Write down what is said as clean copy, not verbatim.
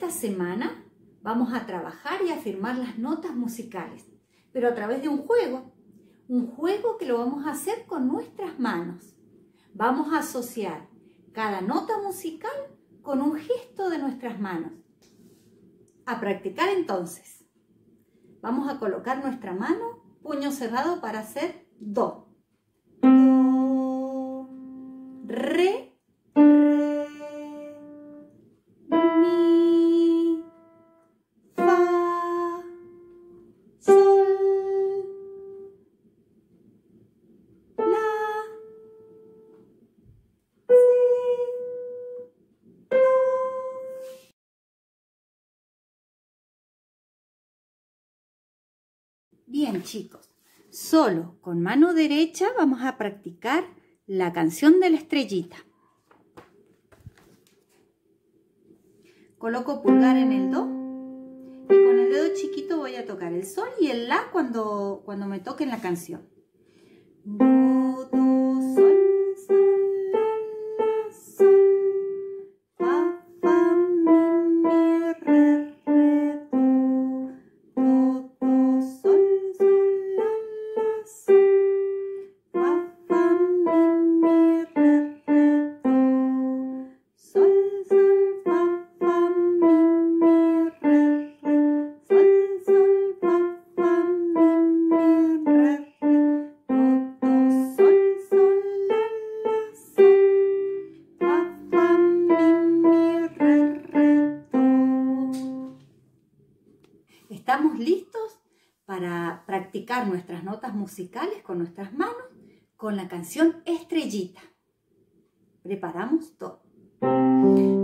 Esta semana vamos a trabajar y afirmar las notas musicales, pero a través de un juego que lo vamos a hacer con nuestras manos. Vamos a asociar cada nota musical con un gesto de nuestras manos. A practicar entonces. Vamos a colocar nuestra mano, puño cerrado, para hacer do. Do, re, re, mi, fa, sol, la, si, do. Bien, chicos, solo con mano derecha vamos a practicar la canción de la estrellita. Coloco pulgar en el do y con el dedo chiquito voy a tocar el sol y el la cuando me toque en la canción. Do, do, sol, sol, la, sol, fa, fa, mi, re, re, do, do, do, sol, sol, la, sol, fa, fa, mi, re, re, do, sol, sol, fa, fa, mi, re, re, sol, sol, fa, fa, mi, re, re, do, sol, sol, la, sol, fa, fa, mi, re, re, do. ¿Estamos listos para practicar nuestras notas musicales con nuestras manos con la canción Estrellita? Preparamos todo.